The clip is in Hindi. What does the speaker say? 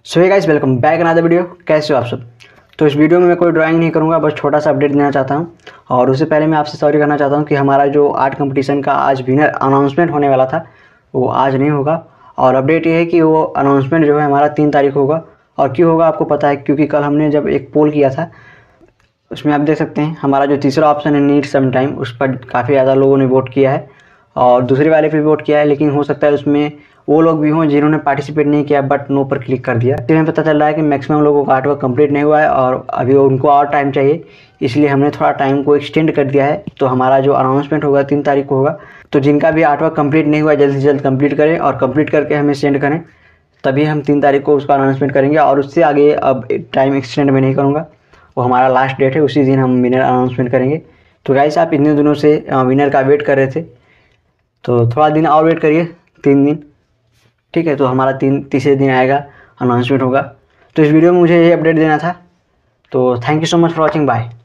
सो hey guys, welcome back another video. कैसे हो आप सब। तो इस वीडियो में मैं कोई ड्राइंग नहीं करूंगा, बस छोटा सा अपडेट देना चाहता हूं। और उससे पहले मैं आपसे सॉरी करना चाहता हूं कि हमारा जो आर्ट कंपटीशन का आज विनर अनाउंसमेंट होने वाला था वो आज नहीं होगा। और अपडेट ये है कि वो अनाउंसमेंट जो है हमारा 3 तारीख होगा। और क्यों होगा आपको पता है, क्योंकि कल हमने जब एक पोल किया था उसमें आप देख सकते हैं हमारा जो तीसरा ऑप्शन है नीड सम टाइम, उस पर काफ़ी ज़्यादा लोगों ने वोट किया है और दूसरे वाले पे भी वोट किया है। लेकिन हो सकता है उसमें वो लोग भी हों जिन्होंने पार्टिसिपेट नहीं किया बट नो पर क्लिक कर दिया। इसलिए हमें पता चल रहा है कि मैक्सिमम लोगों का आर्ट वर्क कंप्लीट नहीं हुआ है और अभी उनको और टाइम चाहिए, इसलिए हमने थोड़ा टाइम को एक्सटेंड कर दिया है। तो हमारा जो अनाउंसमेंट होगा 3 तारीख को होगा। तो जिनका भी आर्ट वर्क कंप्लीट नहीं हुआ जल्द से जल्द कंप्लीट करें और कंप्लीट करके हमें सेंड करें, तभी हम 3 तारीख को उसका अनाउंसमेंट करेंगे। और उससे आगे अब टाइम एक्सटेंड मैं नहीं करूँगा, वो हमारा लास्ट डेट है, उसी दिन हम विनर अनाउंसमेंट करेंगे। तो गाइस, आप इतने दिनों से विनर का वेट कर रहे थे, तो थोड़ा दिन और वेट करिए, 3 दिन। ठीक है, तो हमारा तीसरे दिन आएगा, अनाउंसमेंट होगा। तो इस वीडियो में मुझे ये अपडेट देना था। तो thank you so much for watching, bye.